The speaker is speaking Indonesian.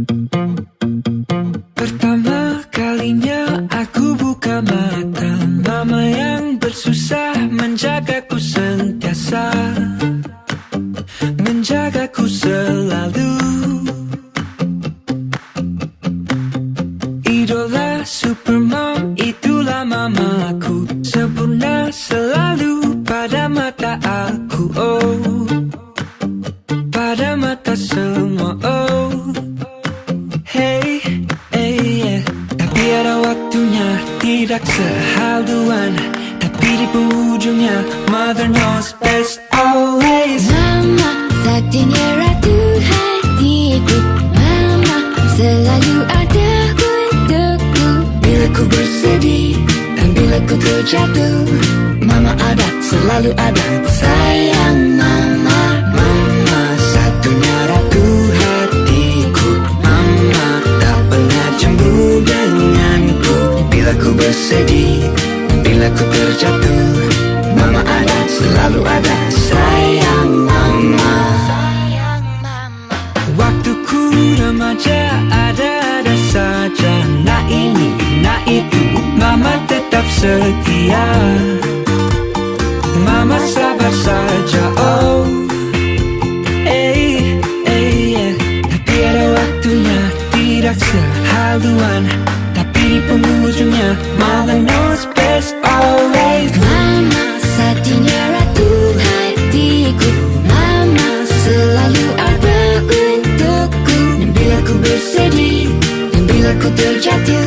Pertama kalinya aku buka mata, mama yang bersusah menjagaku sentiasa, menjagaku selalu. Idola supermom itulah mamaku, sempurna selalu pada mata aku, oh, pada mata semua, oh. Hey, hey, yeah. Tapi ada waktunya, tidak sehaluan. Tapi di ujungnya, mother knows best always. Mama, saktinya ratu hatiku. Mama, selalu ada untukku. Bila ku bersedih dan bila ku terjatuh, mama ada, selalu ada. Sayang mama, Mama satunya ratu hatiku. Mama tak pernah cemburu denganku. Bila ku bersedih, bila ku terjatuh, mama ada, selalu ada. Sayang mama. Waktuku remaja ada-ada saja. Nah ini, nah itu, mama tetap setia. Mama sabar saja, oh. Yeah. Tapi ada waktunya, tidak sehaluan. Tapi di penghujungnya, mother knows best always. mama, satunya ratu hatiku. Mama, selalu ada untukku. Dan bila ku bersedih, dan bila ku terjatuh,